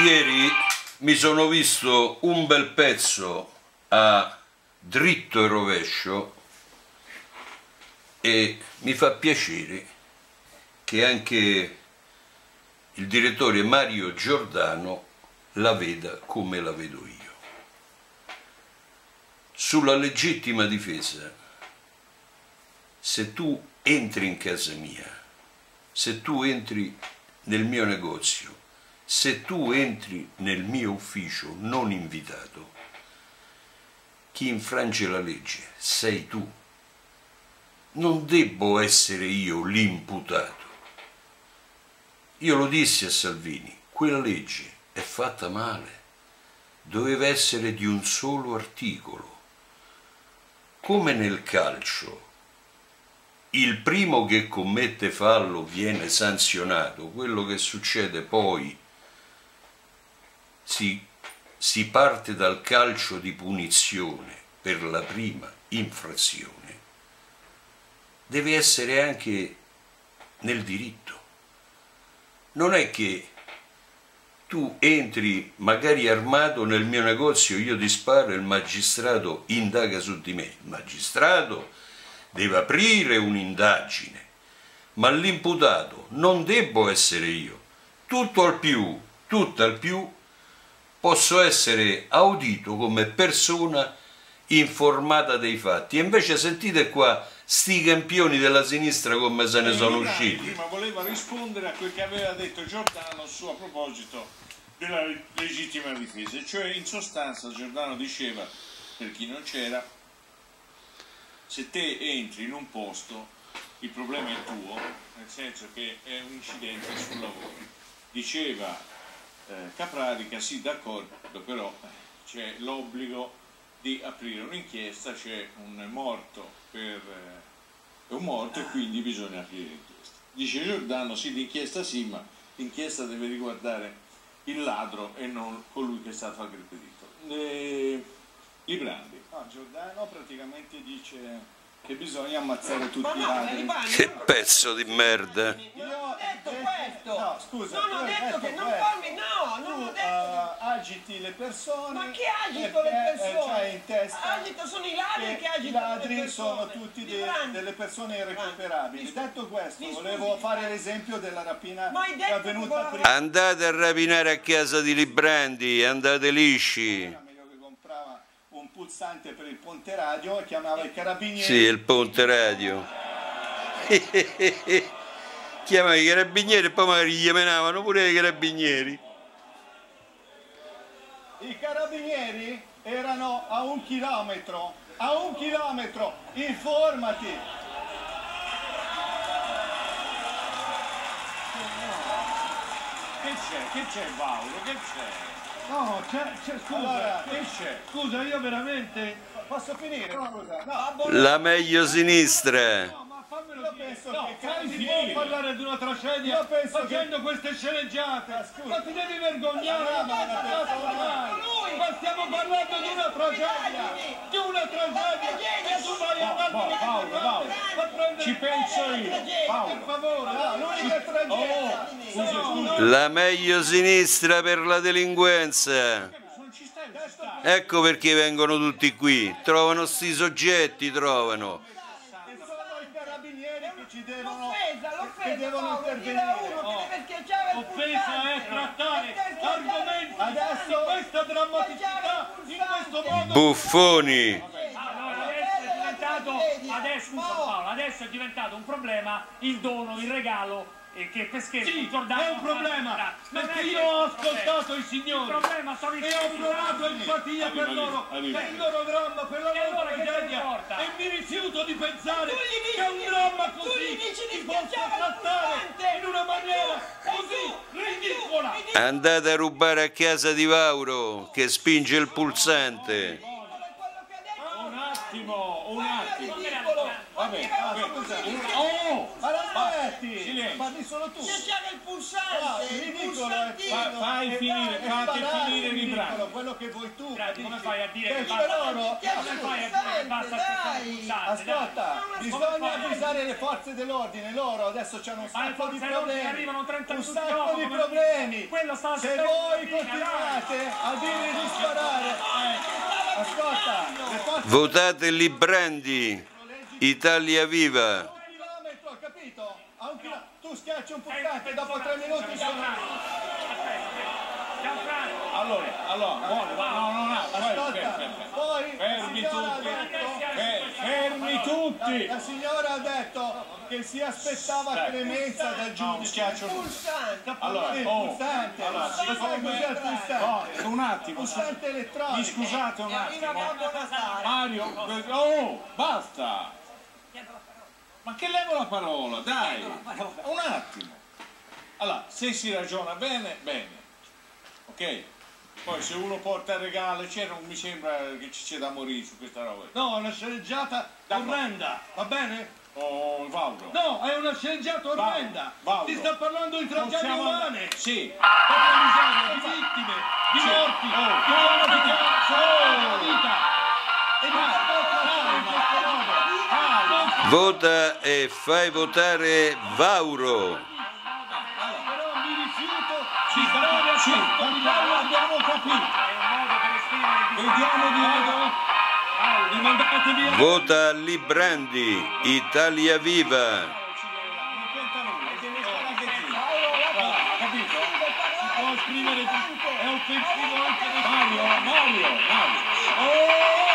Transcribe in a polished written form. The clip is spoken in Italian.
Ieri mi sono visto un bel pezzo a dritto e rovescio e mi fa piacere che anche il direttore Mario Giordano la veda come la vedo io. Sulla legittima difesa, se tu entri in casa mia, se tu entri nel mio negozio, se tu entri nel mio ufficio non invitato, chi infrange la legge sei tu. Non debbo essere io l'imputato. Io lo dissi a Salvini, quella legge è fatta male, doveva essere di un solo articolo. Come nel calcio, il primo che commette fallo viene sanzionato, quello che succede poi si parte dal calcio di punizione per la prima infrazione, deve essere anche nel diritto. Non è che tu entri magari armato nel mio negozio, io ti sparo e il magistrato indaga su di me. Il magistrato deve aprire un'indagine, ma l'imputato non debbo essere io. Tutto al più posso essere audito come persona informata dei fatti. E invece sentite qua sti campioni della sinistra come se ne sono usciti. Prima voleva rispondere a quel che aveva detto Giordano a proposito della legittima difesa, cioè in sostanza Giordano diceva, per chi non c'era, se te entri in un posto il problema è tuo, nel senso che è un incidente sul lavoro. Diceva Caprarica, sì d'accordo, però c'è l'obbligo di aprire un'inchiesta, c'è un morto e quindi bisogna aprire l'inchiesta. Dice Giordano, sì, l'inchiesta sì, ma l'inchiesta deve riguardare il ladro e non colui che è stato aggredito. Librandi. No, Giordano praticamente dice che bisogna ammazzare tutti i ladri. Che pezzo di merda. Io ho detto questo. No, scusa. Non ho detto che non parli, no, non ho detto. Agiti le persone. Ma che agito le persone? C'hai in testa. Agito sono i ladri che agitano i le ladri persone. sono tutti delle persone irrecuperabili. Detto questo, volevo fare l'esempio della rapina che è avvenuta prima. Andate a rapinare a casa di Librandi, andate lisci. Un pulsante per il ponte radio e chiamava i carabinieri. Sì, il ponte radio. Chiamava i carabinieri e poi magari gli menavano pure i carabinieri. I carabinieri erano a 1 chilometro. A 1 chilometro, informati. Che c'è Paolo? Che c'è? No, scusa, allora, che c'è? Scusa, io veramente... Posso finire? Scusa, no. La meglio sinistra. No, ma fammelo dire. Si può parlare di una tragedia facendo queste sceneggiate. Ma ti devi vergognare. Ma stiamo parlando di una tragedia. Di una tragedia. E tu vai avanti. Paolo, ci penso io. Paolo, per favore, l'unica tragedia. La meglio sinistra per la delinquenza. Ecco perché vengono tutti qui. Trovano sti soggetti, trovano. E sono i carabinieri che ci devono intervenire. Offesa è trattare argomenti adesso di questa drammaticità in questo modo. Buffoni. Adesso è diventato un problema il dono, il regalo che Peschetti Sì, è un problema, perché io ho ascoltato i signori e ho provato empatia per loro, per il loro dramma, per la loro tragedia e mi rifiuto di pensare che un dramma così si possa trattare in una maniera così ridicola. Andate a rubare a casa di Vauro che spinge il pulsante. Un attimo. Vabbè, Senti, Silenzio. parli solo tu. Se c'era il pulsante, il Ridicolo, pulsantino. Fai finire, fate finire il ridicolo, brano. quello che vuoi tu. Come capisci? fai a dire che Che basta? loro... Come fai a dire che basta aspettare il pulsante? Ascolta, Dai. bisogna avvisare le forze dell'ordine, loro adesso c'hanno un Ma le sacco di forze dell'ordine problemi, arrivano 30 un minuti sacco dopo, di come- problemi. Quello sta Se aspettando voi di dire, continuate a dirgli di sparare, ascolta, le forze Votate Librandi, Italia Viva. a un chilometro, capito? A un chilometro, tu schiacci un pulsante, dopo 3 minuti sono... Allora, buono, no, Ascolta, poi fermi la signora ha tutti. detto... Fermi tutti. La signora ha detto che si aspettava clemenza dal giudice. Schiaccio. Pulsante. Allora, Il oh, pulsante, allora, lo sai cos'è il pulsante? un attimo. Pulsante Mi elettronico. scusate un Arriva attimo. Babbo Natale. Mario, oh, basta. Ma che levo la parola, dai. Un attimo. Allora, se si ragiona bene, bene. Ok? Poi se uno porta il regalo, non mi sembra che ci sia da morire su questa roba. No, è una sceneggiata orrenda, va bene? Oh, Valdo. No, è una sceneggiata orrenda. Valdo. Ti sta parlando di tragedie Possiamo- umane. Sì. Per la miseria, di vittime, di morti, di donne che perdono la vita. E non si può trattare in questo modo. Vota e fai votare Vauro. Però mi rifiuto Sì, abbiamo capito. È un modo per esprimere il Vediamo di mandate via. Vota Librandi, Italia Viva. Non conta nulla, deve stare anche zitto. Capito? Si può esprimere tutto, è offensivo anche nei Mario. Oh!